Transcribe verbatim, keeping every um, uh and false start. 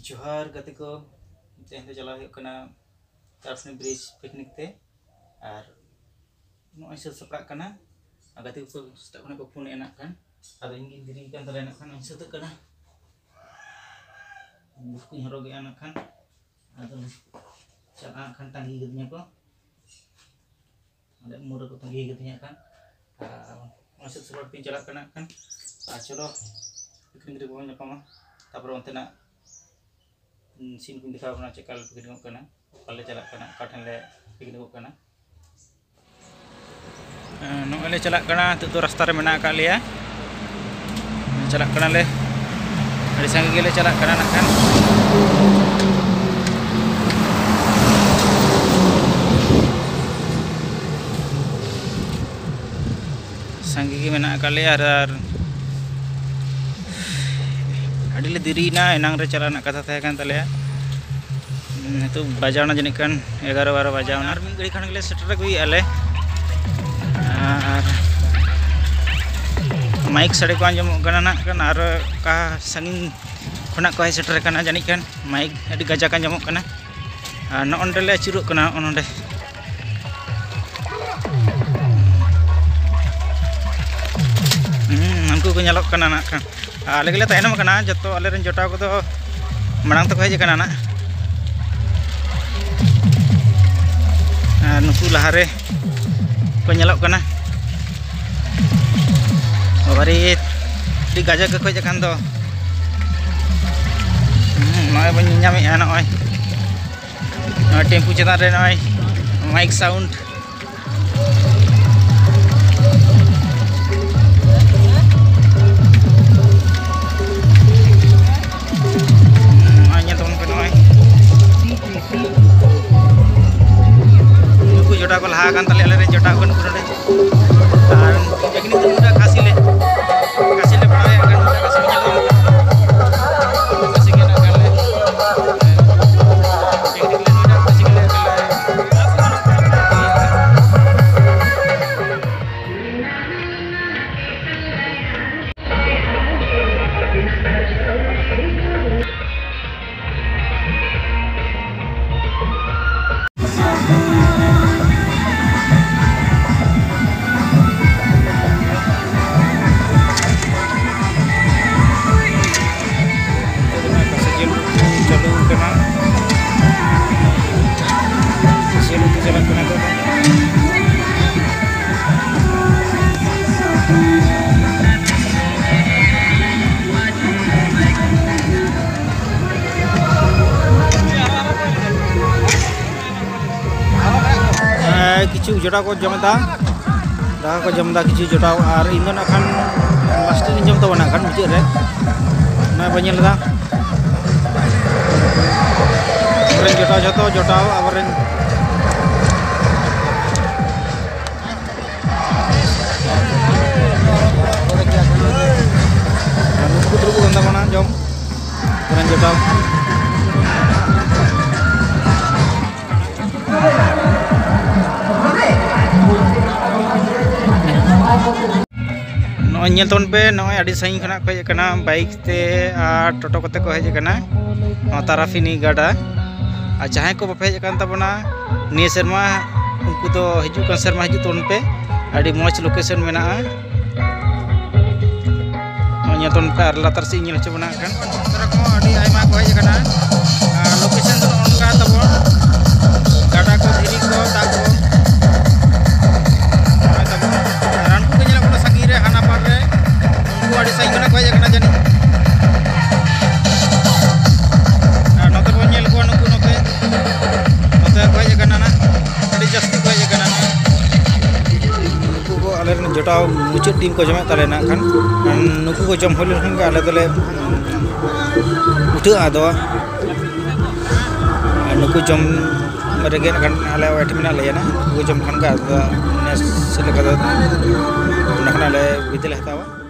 जोहार गति को तेहन चला तारफनी ब्रिज पिकनिक ते और नॉय सत सपड़ा कना गति को स्टा को फोन एना खान आदो इंगी दिरी कान तले ना खान सत कना बुक को हरोगे आना खान आदो चला खान तंगी गदिया को अले मुर को तंगी गदिया खान आ सत सपड़ा पिन चला कना खान आ चलो पिकनिक रे बोन जपामा तापर ओंतेना सीन को दिखा बना चेकल पिकनिक करना पाले चला करना काठन ले पिकनिक करना नोले चला करना तो रास्ता रे मेना का लिया चला करना ले अड़ी संगे गेले चला करना नाखान संगे के मेना का लिया और अड़ी दिरीना एनांग रे चलाना कथा तहे कान तले तो बजावना जनिक कान एगारो बारो बजावना और मिद घड़ी खान गेले सेटर गई आले और माइक साड़े को आंजम कना ना कान और का संगिन खना को सेटर कना जनिक कान माइक अड़ी गजा कान जमो कना और नोंडे ले चिरु कना ओनोंडे हम हमको को ñalok kana ना कान आले गले तायनम कना जतो आले रन जोटाव को मांग तक हेज कना ना नुकु लहारे को ñalok कना बाबारी डी गाजा को खोज खान दो नय बन ñame आ नय नय टेम्पू चेतान रे नय माइक साउंड जोटा को लहा कान तले आले रे जोटा को नुकुरडे आर पिकनिक तो मुदा खासी ले खासी ले पड़े अगर मुदा खासी में चलो खासी के ना कर ले पिकनिक ले मुदा खासी के ले किचु जोटा को जमदा दाका को जमदा किचु जोटा और इन ना खान लास्ट इन जम तबना खान मुझे रे मैं बनेल दा और जोटा जतो जोटा और पुत्र को गंदा बना जम और जोटा नल तन पे नय अड़ी साई खना को हेज कना बाइक ते और टोटो कते को हेज कना ताराफिनी गाडा और जहां को बापे हेज कान तबना निये शर्मा उनको तो हिजु कान शर्मा हिजु तन पे अड़ी मौज लोकेशन मेना नय तन पे और लातर से ñel चबना कान तरा को अड़ी आयमा को हेज कना लोकेशन तो उनका तब गाडा को धीरी को दा को जोटा मुचाद टीम को जमे तले ना खान नुकु को जम होल खान आले तले उठा आदो नुकु जम रेगे खान आले वाइट में ले ना नुकु जम खान का नेस से लेकर ना खान आले बिदल हतावा।